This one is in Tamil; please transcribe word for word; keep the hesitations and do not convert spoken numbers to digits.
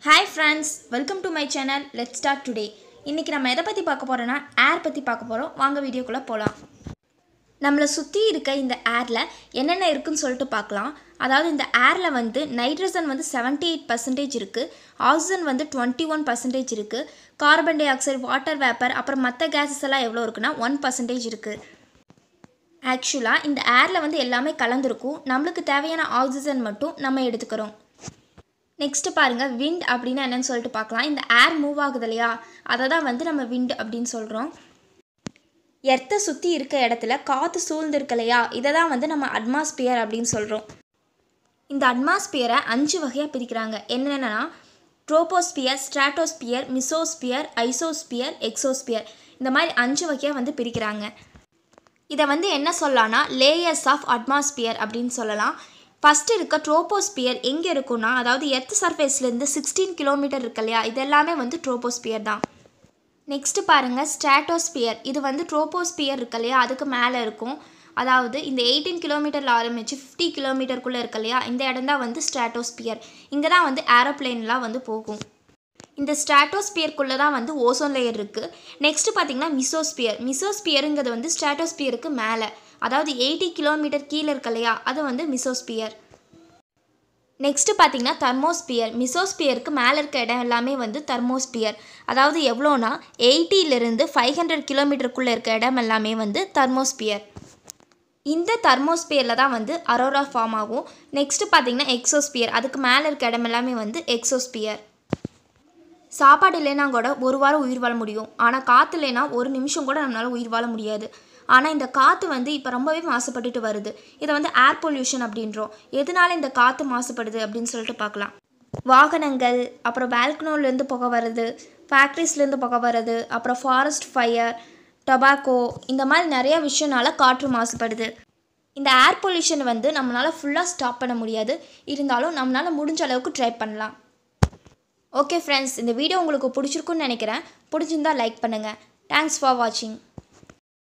Hi friends, welcome to my channel. Let's start today. இன்னைக்கு நம்ம எதை பத்தி பார்க்க போறோம்னா ஏர் பத்தி பார்க்க போறோம். வாங்க வீடியோக்குள்ள போலாம். நம்மள சுத்தி இருக்க இந்த ஏர்ல என்னென்ன இருக்குன்னு சொல்லிட்டு பார்க்கலாம். அதாவது இந்த ஏர்ல வந்து நைட்ரஜன் வந்து seventy-eight percent இருக்கு, ஆக்ஸிஜன் வந்து twenty-one percent இருக்கு, carbon dioxide, water vapour அப்புறம் மற்ற கேஸஸ் எல்லாம் எவ்வளவு இருக்குன்னா one percent இருக்கு. ஆக்சுவலா இந்த ஏர்ல வந்து எல்லாமே கலந்திருக்கும். நமக்கு தேவையான ஆக்ஸிஜன் மட்டும் நம்ம எடுத்துக்கறோம். நெக்ஸ்ட் பாருங்க wind அப்படினா என்னன்னு சொல்லிட்டு பார்க்கலாம். இந்த ஏர் மூவ் ஆகுது இல்லையா, அத தான் வந்து நம்ம wind அப்படினு சொல்றோம். எர்த்த சுத்தி இருக்க இடத்துல காத்து சூழ்ந்து இருக்கு இல்லையா, இத தான் வந்து நம்ம அட்மாஸ்பியர் அப்படினு சொல்றோம். இந்த அட்மாஸ்பியரை அஞ்சு வகையா பிரிக்கறாங்க. என்னென்னனா troposphere, stratosphere, mesosphere, isosphere, exosphere. இந்த மாதிரி அஞ்சு வகையா வந்து பிரிக்கறாங்க. இத வந்து என்ன சொல்லலாம்னா லேயர்ஸ் ஆஃப் அட்மாஸ்பியர் அப்படினு சொல்லலாம். ஃபர்ஸ்ட் இருக்க ட்ரோபோஸ்பியர் எங்க இருக்குன்னா, அதாவது எர்த் சர்ஃபேஸ்ல இருந்து sixteen கிலோமீட்டர் இருக்கு இல்லையா, இதெல்லாமே வந்து ட்ரோபோஸ்பியர் தான். நெக்ஸ்ட் பாருங்க ஸ்ட்ராட்டோஸ்பியர். இது வந்து ட்ரோபோஸ்பியர் இருக்கு இல்லையா, அதுக்கு மேலே இருக்கும். அதாவது இந்த eighteen கிலோமீட்டர்ல ஆரம்பிச்சு fifty கிலோமீட்டருக்குள்ள இருக்கு இல்லையா, இந்த இடம் தான் வந்து ஸ்ட்ராட்டோஸ்பியர். இங்க தான் வந்து ஏரோப்ளேன்லாம் வந்து போகும். இந்த ஸ்ட்ராட்டோஸ்பியருக்குள்ள தான் வந்து ஓசோன் லேயர் இருக்கு. நெக்ஸ்ட் பாத்தீங்கன்னா மிசோஸ்பியர். மிசோஸ்பியருங்கிறது வந்து ஸ்ட்ராட்டோஸ்பியருக்கு மேலே, அதாவது eighty கிலோமீட்டர் கீழே இருக்கு இல்லையா, அது வந்து மிசோஸ்பியர். நெக்ஸ்ட் பார்த்தீங்கன்னா தெர்மோஸ்பியர். மிசோஸ்பியருக்கு மேலே இருக்க இடம் எல்லாமே வந்து தெர்மோஸ்பியர். அதாவது எவ்வளோனா எயிட்டிலிருந்து ஃபைவ் ஹண்ட்ரட் கிலோமீட்டருக்குள்ளே இருக்க இடம் எல்லாமே வந்து தெர்மோஸ்பியர். இந்த தெர்மோஸ்பியரில் தான் வந்து அரோரா ஃபார்ம் ஆகும். நெக்ஸ்ட் பார்த்தீங்கன்னா எக்ஸோஸ்பியர். அதுக்கு மேலே இருக்க இடம் எல்லாமே வந்து எக்ஸோஸ்பியர். சாப்பாடு இல்லைனா கூட ஒரு வாரம் உயிர் வாழ முடியும், ஆனால் காற்று இல்லைனா ஒரு நிமிஷம் கூட நம்மளால் உயிர் வாழ முடியாது. ஆனால் இந்த காற்று வந்து இப்போ ரொம்பவே மாசுபட்டுட்டு வருது. இதை வந்து ஏர் பொல்யூஷன் அப்படின்றோம். எதனால இந்த காற்று மாசுபடுது அப்படின்னு சொல்லிட்டு பார்க்கலாம். வாகனங்கள், அப்புறம் பால்கனிலேருந்து புகை வருது, ஃபேக்ட்ரிஸ்லேருந்து புகை வருது, அப்புறம் ஃபாரஸ்ட் ஃபயர், டொபாக்கோ, இந்த மாதிரி நிறைய விஷயனால காற்று மாசுபடுது. இந்த ஏர் பொல்யூஷன் வந்து நம்மளால் ஃபுல்லாக ஸ்டாப் பண்ண முடியாது, இருந்தாலும் நம்மளால் முடிஞ்ச அளவுக்கு ட்ரை பண்ணலாம். ஓகே ஃப்ரெண்ட்ஸ், இந்த வீடியோ உங்களுக்கு பிடிச்சிருக்குன்னு நினைக்கிறேன். பிடிச்சிருந்தா லைக் பண்ணுங்கள். தேங்க்ஸ் ஃபார் வாட்சிங்.